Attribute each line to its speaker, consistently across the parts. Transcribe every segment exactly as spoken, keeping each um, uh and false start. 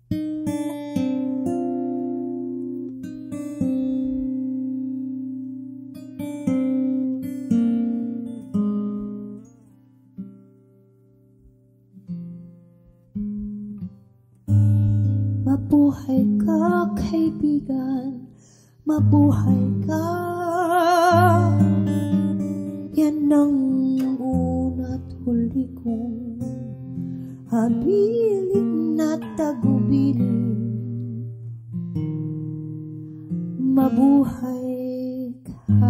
Speaker 1: Mabuhay ka, kaibigan, mabuhay ka. Yan ang una't huli kong habilin at tagubilin. Mabuhay ka.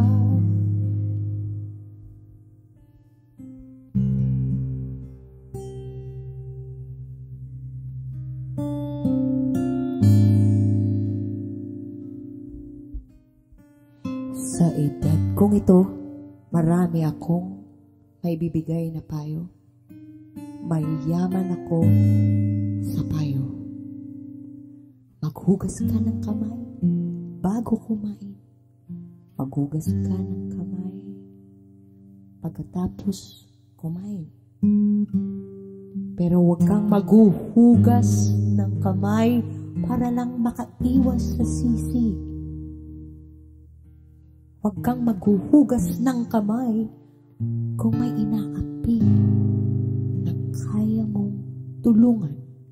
Speaker 2: Sa edad kong ito, marami akong may bibigay na payo. Mayayaman ako sa payo. Maghugas ka ng kamay bago kumain. Maghugas ka ng kamay pagkatapos kumain. Pero huwag kang maghuhugas ng kamay para lang makaiwas sa sisi. Huwag kang maghuhugas ng kamay kung may inaapi na kaya mong tulungan.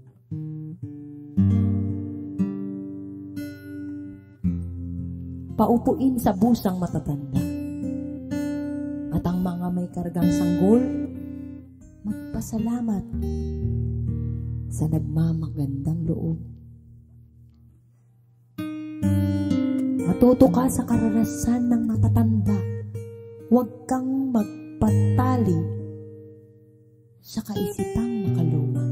Speaker 2: Paupuin sa busang matatanda. At ang mga may kargang sanggol, magpasalamat sa nagmamagandang loob. Matuto ka sa karanasan ng matatanda. Huwag kang magpatali sa kaisipang makaluma.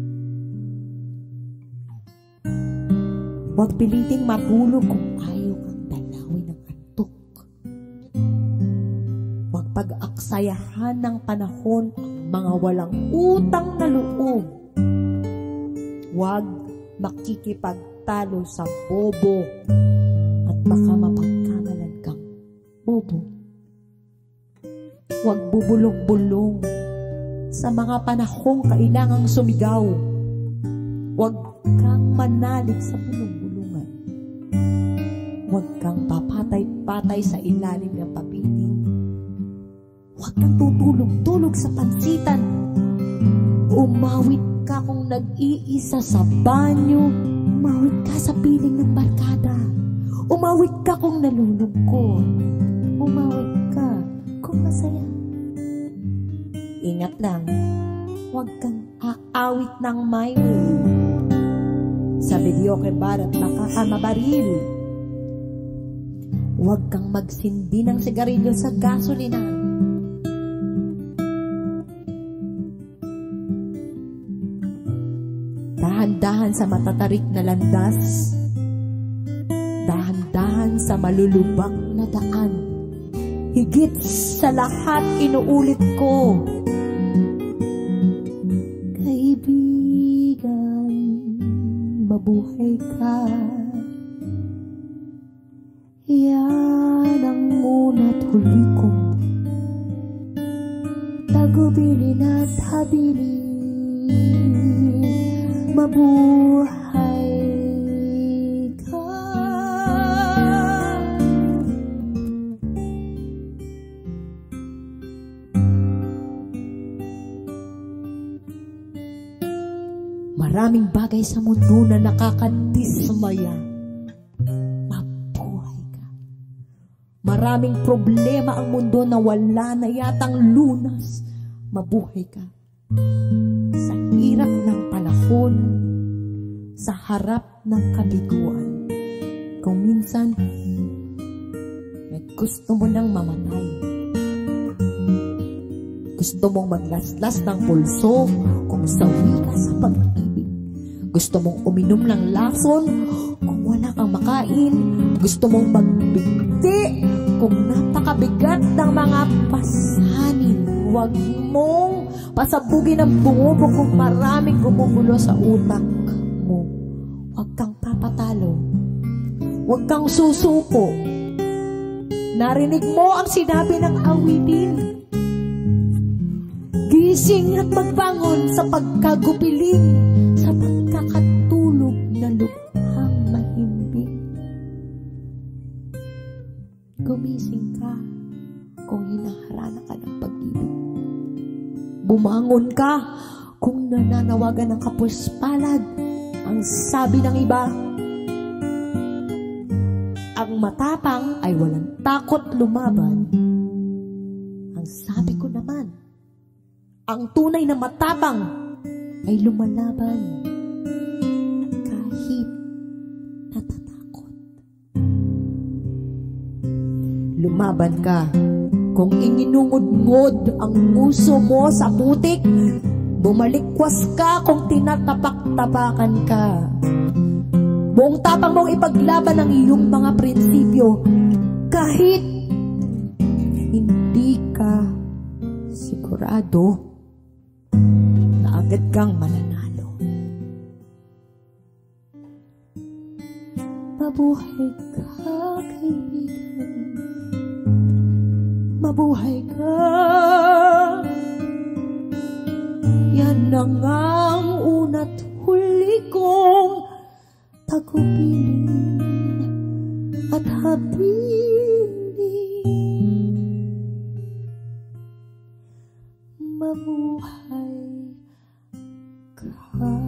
Speaker 2: Huwag piliting matulog kung ayaw kang dalawin ng antok. Huwag pag-aksayahan ng panahon ang mga walang utang na loob. Huwag makikipagtalo sa bobo. Baka mapagkamalan kang bobo. Huwag bubulong-bulong sa mga panahong kailangang sumigaw. Huwag kang manalig sa bulong-bulungan. Huwag kang papatay-patay sa ilalim ng papiting. Huwag kang tutulog-tulog sa pansitan. Umawit ka kung nag-iisa sa banyo. Umawit ka sa piling ng barkada. Umawit ka kung nalulungkot. Umawit ka kung masaya. Ingat lang, huwag kang aawit ng my way. Sa videoke barat nakakamabaril. Huwag kang magsindi ng sigarilyo sa gasolina. Dahan-dahan sa matatarik na landas. Dahan-dahan sa malulubak na daan. Higit sa lahat, inuulit ko, kaibigan, mabuhay ka. Yan ang una't huli kong tagubilin at habilin. Mabuhay ka. Maraming bagay sa mundo na nakakadismaya. Mabuhay ka. Maraming problema ang mundo na wala na yatang lunas. Mabuhay ka. Sa hirap ng panahon, sa harap ng kabiguan, kung minsan may gusto mo nang mamatay, gusto mong maglaslas ng pulso kung sawi ka sa pag-ibig, gusto mong uminom ng lason kung wala kang makain, gusto mong magbigti kung napakabigat ng mga pasanin, huwag mong pasabugin ang bungo mo kung maraming gumugulo sa utak mo. Huwag kang papatalo. Huwag kang susuko. Narinig mo ang sinabi ng awitin. Gising at magbangon sa pagkagupiling, sa pagkakatulog bumangon ka kung nananawagan ng kapuspalad. Ang sabi ng iba, ang matapang ay walang takot lumaban. Ang sabi ko naman, ang tunay na matapang ay lumalaban kahit natatakot. Lumaban ka kung inginungod-ngod ang uso mo sa putik. Bumalikwas ka kung tinatapak-tapakan ka. Buong tapang mong ipaglaban ang iyong mga prinsipyo kahit hindi ka sigurado na agad kang mananalo.
Speaker 1: Mabuhay ka, kaibigan. Mabuhay ka. Yan ang ang una't huli kong tagubilin at habilin. Mabuhay ka.